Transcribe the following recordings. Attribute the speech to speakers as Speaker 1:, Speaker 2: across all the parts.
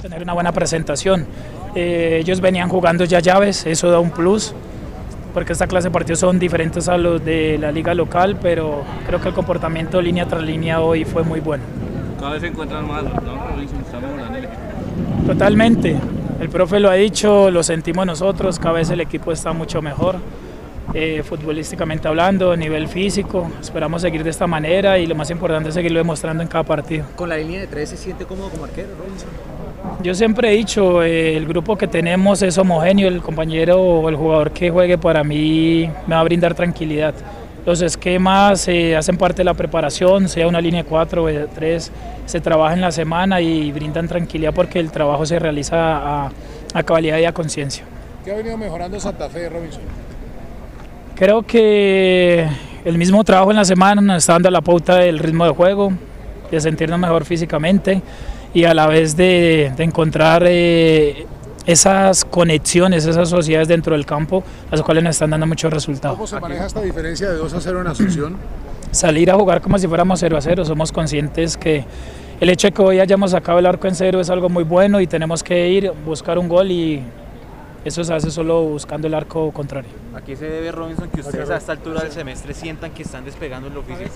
Speaker 1: tener una buena presentación. Ellos venían jugando ya llaves, eso da un plus, porque esta clase de partidos son diferentes a los de la liga local, pero creo que el comportamiento línea tras línea hoy fue muy bueno.
Speaker 2: Cada vez se encuentran más, ¿no? Robinson está mejorando el equipo.
Speaker 1: Totalmente, el profe lo ha dicho, lo sentimos nosotros, cada vez el equipo está mucho mejor. Futbolísticamente hablando, a nivel físico, esperamos seguir de esta manera y lo más importante es seguirlo demostrando en cada partido.
Speaker 3: ¿Con la línea de 3 se siente cómodo como arquero, Robinson?
Speaker 1: Yo siempre he dicho, el grupo que tenemos es homogéneo, el compañero o el jugador que juegue para mí me va a brindar tranquilidad. Los esquemas hacen parte de la preparación, sea una línea de 4 o de 3, se trabaja en la semana y brindan tranquilidad porque el trabajo se realiza a cabalidad y a conciencia.
Speaker 4: ¿Qué ha venido mejorando Santa Fe, Robinson?
Speaker 1: Creo que el mismo trabajo en la semana nos está dando la pauta del ritmo de juego, de sentirnos mejor físicamente y a la vez de encontrar esas conexiones, esas sociedades dentro del campo, las cuales nos están dando muchos resultados.
Speaker 4: ¿Cómo se maneja esta diferencia de 2-0 en Asunción?
Speaker 1: Salir a jugar como si fuéramos 0-0, somos conscientes que el hecho de que hoy hayamos sacado el arco en cero es algo muy bueno y tenemos que ir, buscar un gol y eso se hace solo buscando el arco contrario.
Speaker 3: ¿A qué se debe, Robinson, que ustedes a esta altura del semestre sientan que están despegando en lo físico?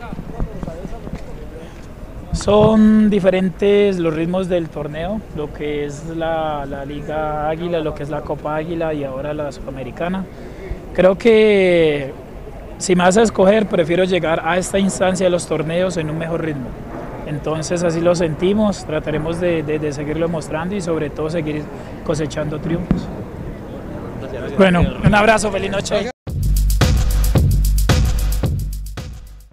Speaker 1: Son diferentes los ritmos del torneo, lo que es la Liga Águila, lo que es la Copa Águila y ahora la Sudamericana. Creo que si me vas a escoger, prefiero llegar a esta instancia de los torneos en un mejor ritmo. Entonces así lo sentimos, trataremos de seguirlo mostrando y sobre todo seguir cosechando triunfos. Bueno, un abrazo, feliz noche.